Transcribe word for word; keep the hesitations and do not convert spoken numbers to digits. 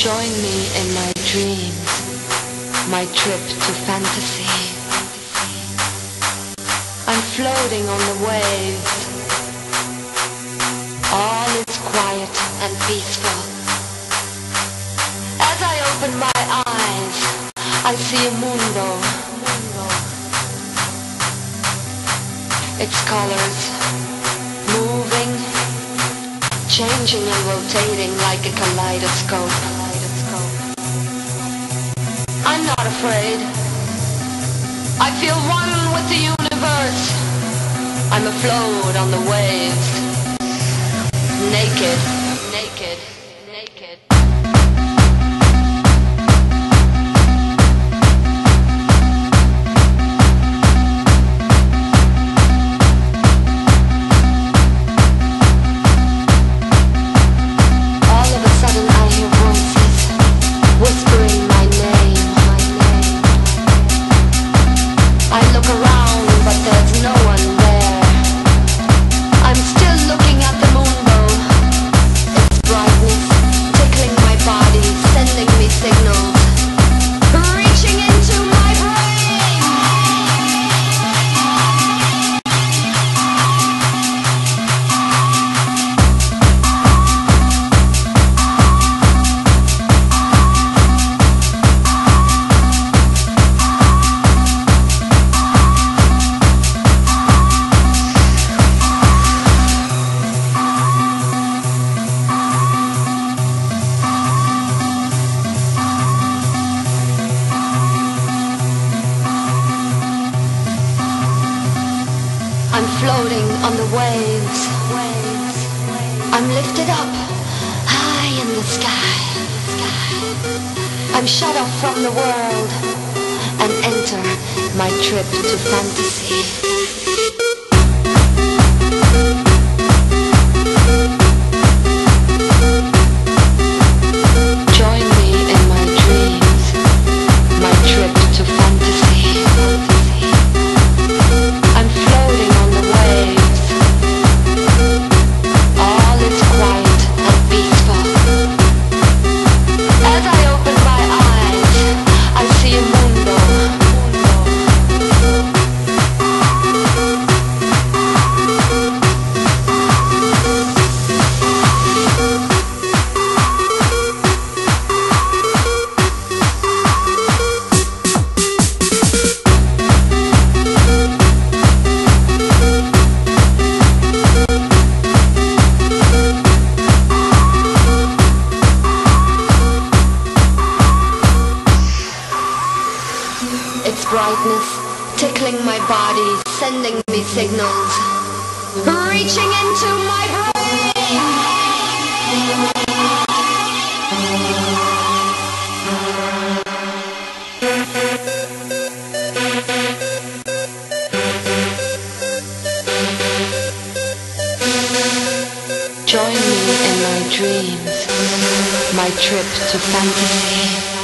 Join me in my dreams, my trip to fantasy. I'm floating on the waves. All is quiet and peaceful. As I open my eyes, I see a mundo. Its colors moving, changing and rotating like a kaleidoscope. I'm not afraid. I feel one with the universe. I'm afloat on the waves. Naked, naked, naked. All of a sudden I hear voices whispering my name. I look around, but there's no one there. I'm still looking at the mundo. Its brightness tickling my body, sending me signals, reaching into my brain. I'm floating on the waves. I'm lifted up high in the sky. I'm shut off from the world and enter my trip to fantasy. Join me in my dreams, my trip to fantasy. I'm floating on the waves. All is quiet and peaceful. As I open my eyes, I see a mundo. Its brightness tickling my body, sending me signals, reaching into my brain. Join me in my dreams, my trip to fantasy.